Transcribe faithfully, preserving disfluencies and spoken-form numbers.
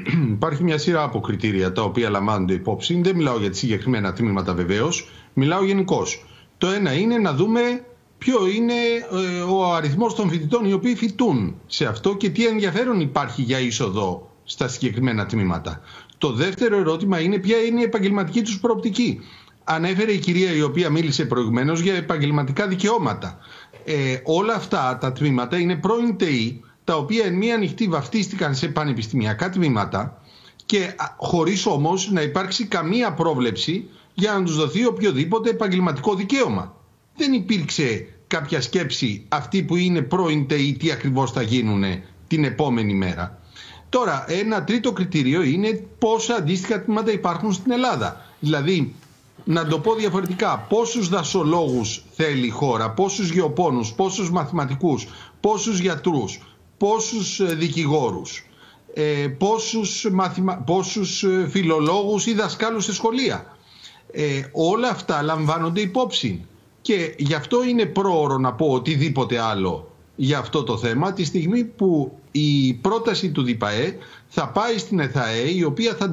Υπάρχει μια σειρά από κριτήρια τα οποία λαμβάνονται υπόψη. Δεν μιλάω για τις συγκεκριμένα τμήματα βεβαίως, μιλάω γενικώς. Το ένα είναι να δούμε ποιο είναι ε, ο αριθμός των φοιτητών οι οποίοι φοιτούν σε αυτό και τι ενδιαφέρον υπάρχει για είσοδο στα συγκεκριμένα τμήματα. Το δεύτερο ερώτημα είναι ποια είναι η επαγγελματική τους προοπτική. Ανέφερε η κυρία η οποία μίλησε προηγουμένως για επαγγελματικά δικαιώματα. Ε, όλα αυτά τα τμήματα είναι πρώην ΤΕΗ, τα οποία εν μία νυχτή βαφτίστηκαν σε πανεπιστημιακά τμήματα και χωρίς όμως να υπάρξει καμία πρόβλεψη για να τους δοθεί οποιοδήποτε επαγγελματικό δικαίωμα. Δεν υπήρξε κάποια σκέψη αυτοί που είναι πρώην ΤΕΗ τι ακριβώς θα γίνουν την επόμενη μέρα. Τώρα, ένα τρίτο κριτήριο είναι πόσα αντίστοιχα τμήματα υπάρχουν στην Ελλάδα. Δηλαδή, να το πω διαφορετικά, πόσους δασολόγους θέλει η χώρα, πόσους γεωπόνους, πόσους μαθηματικούς, πόσους γιατρούς, πόσους δικηγόρους, ε, πόσους, μαθημα... πόσους φιλολόγους ή δασκάλους σε σχολεία. Ε, όλα αυτά λαμβάνονται υπόψη και γι' αυτό είναι πρόωρο να πω οτιδήποτε άλλο για αυτό το θέμα τη στιγμή που η πρόταση του ΔΙΠΑΕ θα πάει στην ΕΘΑΕ, η οποία θα